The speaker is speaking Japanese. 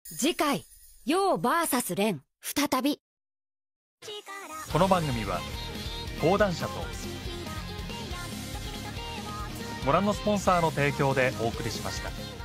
次回陽 VS 蓮再び。 この番組は講談社とご覧のスポンサーの提供でお送りしました。